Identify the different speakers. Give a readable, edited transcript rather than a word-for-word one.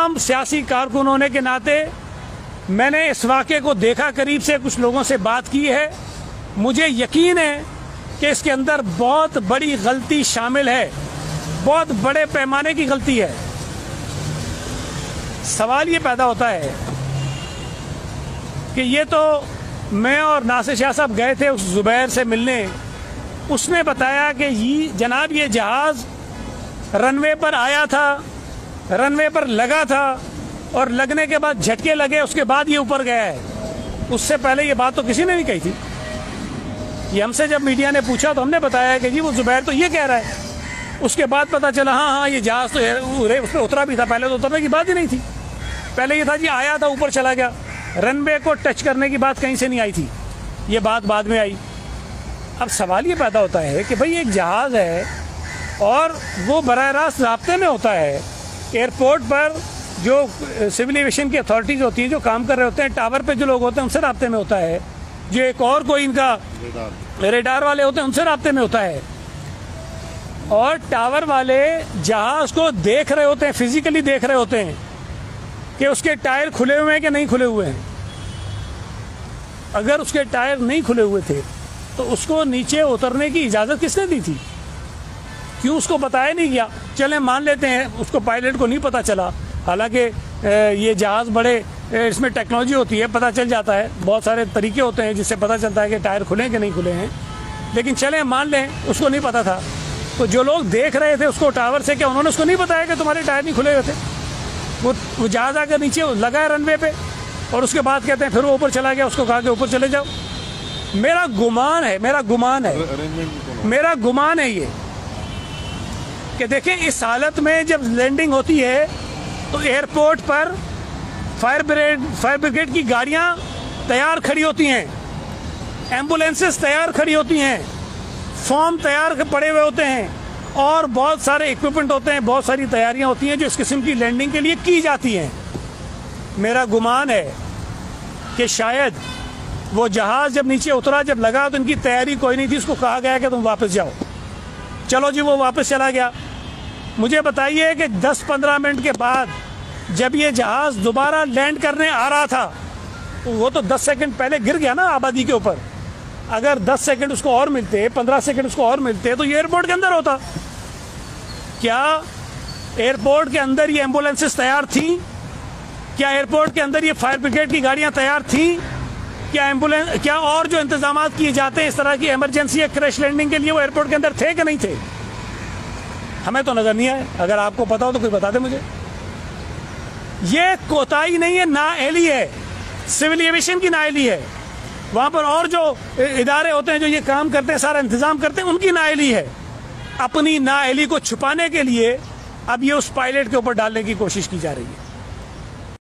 Speaker 1: तमाम सियासी कारकुन होने के नाते मैंने इस वाक़े को देखा करीब से, कुछ लोगों से बात की है। मुझे यकीन है कि इसके अंदर बहुत बड़ी गलती शामिल है, बहुत बड़े पैमाने की गलती है। सवाल ये पैदा होता है कि ये तो मैं और नासिर शाह साहब गए थे उस जुबैर से मिलने, उसने बताया कि ये जहाज़ रनवे पर आया था, रनवे पर लगा था और लगने के बाद झटके लगे, उसके बाद ये ऊपर गया है। उससे पहले ये बात तो किसी ने नहीं कही थी। ये हमसे जब मीडिया ने पूछा तो हमने बताया कि जी वो जुबैर तो ये कह रहा है। उसके बाद पता चला हाँ ये जहाज़ तो उस पर उतरा भी था, पहले तो उतरने की बात ही नहीं थी। पहले ये था जी आया था, ऊपर चला गया, रनवे को टच करने की बात कहीं से नहीं आई थी, ये बात बाद में आई। अब सवाल ये पैदा होता है कि भाई एक जहाज़ है और वो बराह रास्त राब्ते में होता है एयरपोर्ट पर, जो सिविल एविएशन की अथॉरिटीज़ होती है, जो काम कर रहे होते हैं, टावर पे जो लोग होते हैं उनसे राब्ते में होता है, जो एक और कोई इनका रेडार वाले होते हैं उनसे राब्ते में होता है, और टावर वाले जहाज़ को देख रहे होते हैं, फिजिकली देख रहे होते हैं कि उसके टायर खुले हुए हैं कि नहीं खुले हुए हैं। अगर उसके टायर नहीं खुले हुए थे तो उसको नीचे उतरने की इजाज़त किसने दी थी? क्यों उसको बताया नहीं गया? चलें मान लेते हैं उसको पायलट को नहीं पता चला, हालांकि ये जहाज़ बड़े इसमें टेक्नोलॉजी होती है, पता चल जाता है, बहुत सारे तरीके होते हैं जिससे पता चलता है कि टायर खुले हैं कि नहीं खुले हैं। लेकिन चलें मान लें उसको नहीं पता था, तो जो लोग देख रहे थे उसको टावर से, क्या उन्होंने उसको नहीं बताया कि तुम्हारे टायर नहीं खुले हुए थे? वो जहाज़ आकर नीचे लगा है रनवे पे और उसके बाद कहते हैं फिर वो ऊपर चला गया, उसको कहा कि ऊपर चले जाओ। मेरा गुमान है ये कि देखिए इस हालत में जब लैंडिंग होती है तो एयरपोर्ट पर फायर ब्रिगेड की गाड़ियां तैयार खड़ी होती हैं, एम्बुलेंसेस तैयार खड़ी होती हैं, फॉर्म तैयार पड़े हुए होते हैं और बहुत सारे इक्विपमेंट होते हैं, बहुत सारी तैयारियां होती हैं जो इस किस्म की लैंडिंग के लिए की जाती हैं। मेरा गुमान है कि शायद वो जहाज़ जब नीचे उतरा, जब लगा तो इनकी तैयारी कोई नहीं थी, उसको कहा गया कि तुम वापस जाओ। चलो जी वो वापस चला गया। मुझे बताइए कि 10-15 मिनट के बाद जब ये जहाज़ दोबारा लैंड करने आ रहा था तो वो तो 10 सेकंड पहले गिर गया ना आबादी के ऊपर। अगर 10 सेकंड उसको और मिलते, 15 सेकंड उसको और मिलते तो ये एयरपोर्ट के अंदर होता। क्या एयरपोर्ट के अंदर ये एम्बुलेंसेस तैयार थी? क्या एयरपोर्ट के अंदर ये फायर ब्रिगेड की गाड़ियां तैयार थी? क्या और जो इंतजाम किए जाते हैं इस तरह की इमरजेंसी या क्रैश लैंडिंग के लिए, वो एयरपोर्ट के अंदर थे कि नहीं थे? हमें तो नजर नहीं आए। अगर आपको पता हो तो कोई बता दे मुझे। ये कोताही नहीं है, नाअहली है, सिविल एविएशन की नाअहली है। वहां पर और जो इदारे होते हैं जो ये काम करते हैं, सारा इंतजाम करते हैं, उनकी नाअहली है। अपनी नाअहली को छुपाने के लिए अब ये उस पायलट के ऊपर डालने की कोशिश की जा रही है।